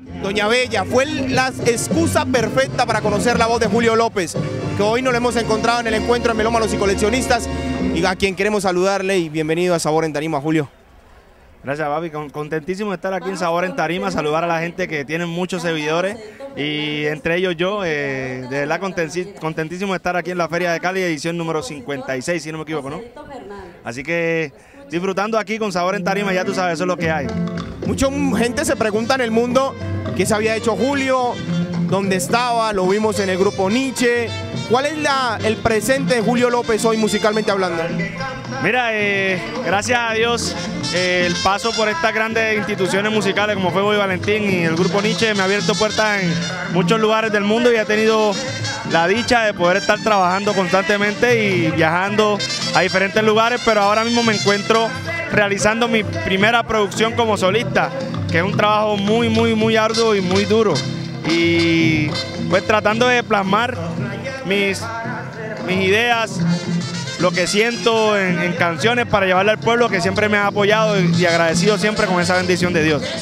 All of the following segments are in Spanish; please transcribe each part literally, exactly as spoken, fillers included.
Doña Bella, fue la excusa perfecta para conocer la voz de Julio López, que hoy nos lo hemos encontrado en el encuentro de melómanos y coleccionistas, y a quien queremos saludarle y bienvenido a Sabor en Tarima, Julio. Gracias, papi. Contentísimo de estar aquí en Sabor en Tarima, saludar a la gente que tiene muchos seguidores y entre ellos yo, eh, de verdad contentísimo de estar aquí en la Feria de Cali, edición número cincuenta y seis, si no me equivoco, ¿no? Así que disfrutando aquí con Sabor en Tarima, ya tú sabes, eso es lo que hay. Mucha gente se pregunta en el mundo qué se había hecho Julio, dónde estaba, lo vimos en el grupo Nietzsche. ¿Cuál es la, el presente de Julio López hoy musicalmente hablando? Mira, eh, gracias a Dios, eh, el paso por estas grandes instituciones musicales como fue Bobby Valentín y el grupo Nietzsche me ha abierto puertas en muchos lugares del mundo y he tenido la dicha de poder estar trabajando constantemente y viajando a diferentes lugares, pero ahora mismo me encuentro realizando mi primera producción como solista, que es un trabajo muy, muy, muy arduo y muy duro. Y pues tratando de plasmar mis, mis ideas, lo que siento en, en canciones para llevarle al pueblo que siempre me ha apoyado y, y agradecido siempre con esa bendición de Dios.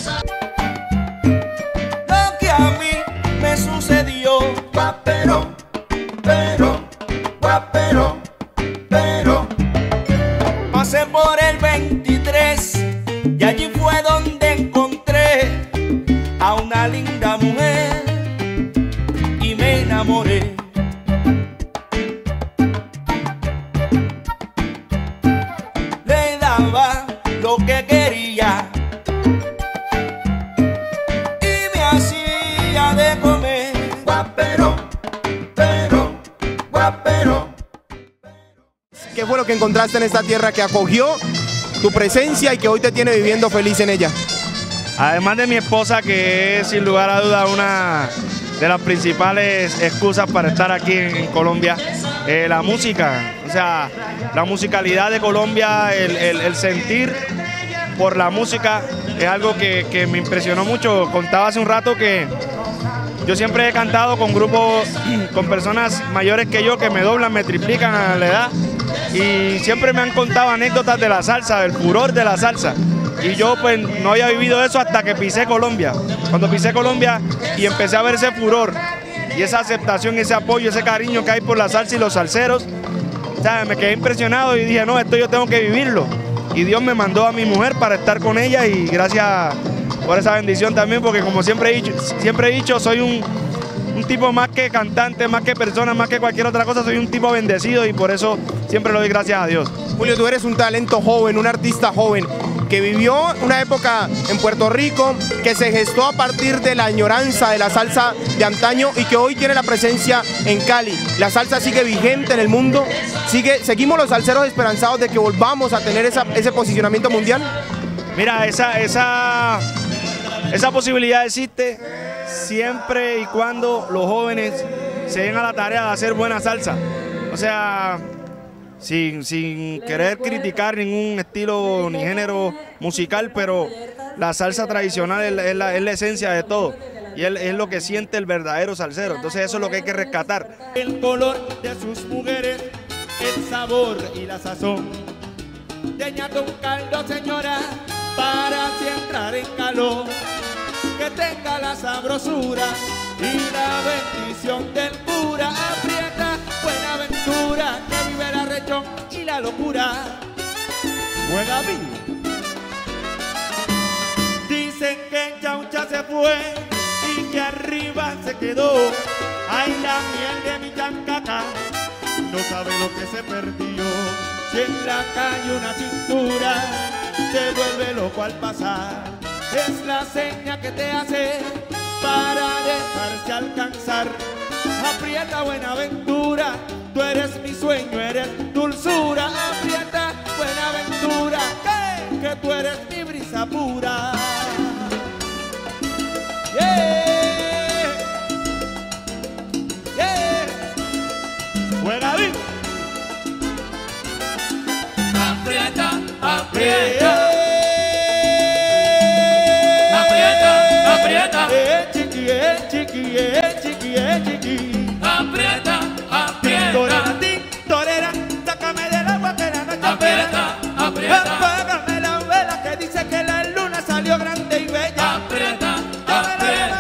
Lo que a mí me sucedió, guapero, pero, guapero, pero, pasé por el veintitrés y allí fue donde encontré a una linda mujer y me enamoré. Le daba lo que quería y me hacía de comer. Guapero, pero, guapero. ¿Qué fue lo que encontraste en esta tierra que acogió tu presencia y que hoy te tiene viviendo feliz en ella? Además de mi esposa, que es sin lugar a duda una de las principales excusas para estar aquí en, en Colombia, eh, la música, o sea, la musicalidad de Colombia, el, el, el sentir por la música es algo que, que me impresionó mucho. Contaba hace un rato que yo siempre he cantado con grupos, con personas mayores que yo que me doblan, me triplican a la edad y siempre me han contado anécdotas de la salsa, del furor de la salsa. Y yo pues no había vivido eso hasta que pisé Colombia. Cuando pisé Colombia y empecé a ver ese furor y esa aceptación, ese apoyo, ese cariño que hay por la salsa y los salseros, o sea, me quedé impresionado y dije, no, esto yo tengo que vivirlo. Y Dios me mandó a mi mujer para estar con ella y gracias por esa bendición también, porque como siempre he dicho, siempre he dicho soy un, un tipo más que cantante, más que persona, más que cualquier otra cosa, soy un tipo bendecido y por eso siempre le doy gracias a Dios. Julio, tú eres un talento joven, un artista joven, que vivió una época en Puerto Rico, que se gestó a partir de la añoranza de la salsa de antaño y que hoy tiene la presencia en Cali. La salsa sigue vigente en el mundo, sigue, seguimos los salseros esperanzados de que volvamos a tener esa, ese posicionamiento mundial. Mira, esa, esa, esa posibilidad existe siempre y cuando los jóvenes se den a la tarea de hacer buena salsa. O sea, Sin, sin querer criticar ningún estilo ni género musical, pero la salsa tradicional es la, es la, es la esencia de todo y es, es lo que siente el verdadero salsero, entonces eso es lo que hay que rescatar. El color de sus mujeres, el sabor y la sazón, teñate un caldo, señora, para así entrar en calor, que tenga la sabrosura y la bendición del cura. Aprieta, buena aventura, que vive la rechón y la locura. Juega vivo. Dicen que Chaucha se fue y que arriba se quedó. Ay, la miel de mi chancaca, no sabe lo que se perdió. Si en la calle una cintura te vuelve loco al pasar, es la seña que te hace para dejarse alcanzar. Aprieta, buena aventura, tú eres mi sueño, eres dulzura. Aprieta, buena aventura, que, que tú eres mi brisa pura. Yeah, yeah. Juega bien. Aprieta, aprieta. Aprieta, aprieta. Eh, chiqui, eh, chiqui, eh, chiqui, eh, chiqui. Aprieta, aprieta. Torera, ti, torera, sácame del agua que la noche aprieta, aprieta. Apágame la vela que dice que la luna salió grande y bella. Aprieta, aprieta.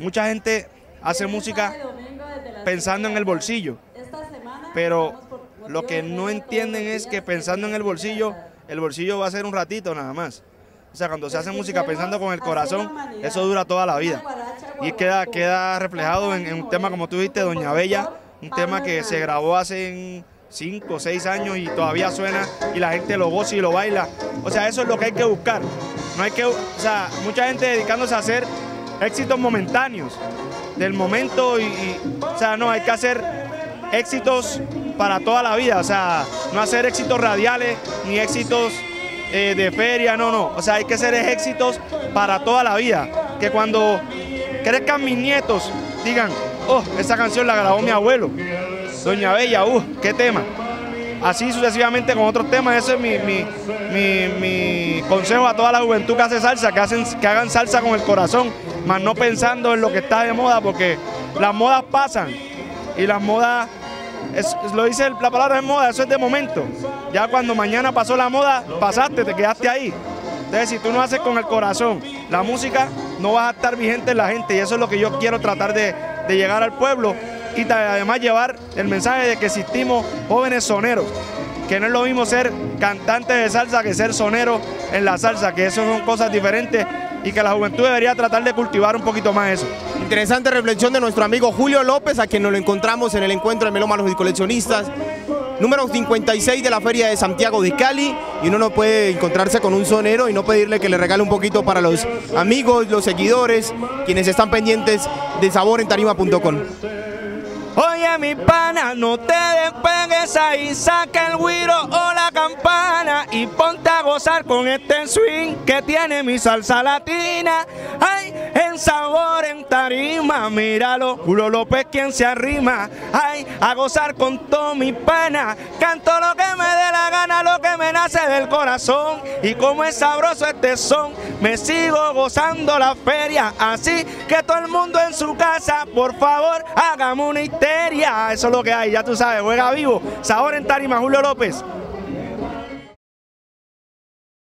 mucha gente hace música pensando en el bolsillo, pero lo que no entienden es que pensando en el bolsillo, el bolsillo va a ser un ratito nada más. O sea, cuando se hace música pensando con el corazón, eso dura toda la vida. Y queda, queda reflejado en, en un tema, como tú dijiste, Doña Bella, un tema que se grabó hace cinco o seis años y todavía suena y la gente lo goza y lo baila. O sea, eso es lo que hay que buscar. No hay que, o sea, mucha gente dedicándose a hacer éxitos momentáneos, del momento y, y o sea, no, hay que hacer éxitos para toda la vida, o sea, no hacer éxitos radiales ni éxitos eh, de feria, no, no, o sea, hay que hacer éxitos para toda la vida, que cuando crezcan mis nietos digan, oh, esa canción la grabó mi abuelo, Doña Bella, uh, qué tema. Así sucesivamente con otros temas. Eso es mi, mi, mi, mi consejo a toda la juventud que hace salsa, que, hacen, que hagan salsa con el corazón, más no pensando en lo que está de moda, porque las modas pasan y las modas, es, lo dice la palabra de moda, eso es de momento. Ya cuando mañana pasó la moda, pasaste, te quedaste ahí. Entonces, si tú no haces con el corazón la música, no vas a estar vigente en la gente, y eso es lo que yo quiero tratar de, de llegar al pueblo. Y además llevar el mensaje de que existimos jóvenes soneros, que no es lo mismo ser cantante de salsa que ser sonero en la salsa, que eso son cosas diferentes y que la juventud debería tratar de cultivar un poquito más eso. Interesante reflexión de nuestro amigo Julio López, a quien nos lo encontramos en el encuentro de melómanos y coleccionistas, número cincuenta y seis de la Feria de Santiago de Cali, y uno no puede encontrarse con un sonero y no pedirle que le regale un poquito para los amigos, los seguidores, quienes están pendientes de sabor en tarima punto com. Oye, mi pana, no te despegues ahí, saca el güiro o la campana y ponte a gozar con este swing que tiene mi salsa latina. Ay, en sabor en tarima, míralo, Julio López quien se arrima. Ay, a gozar con todo mi pana, canto lo que me dé la gana, lo que me nace del corazón. Y como es sabroso este son, me sigo gozando la feria. Así que todo el mundo en su casa, por favor, hagamos una histeria. Eso es lo que hay, ya tú sabes, juega vivo, sabor en tarima, Julio López.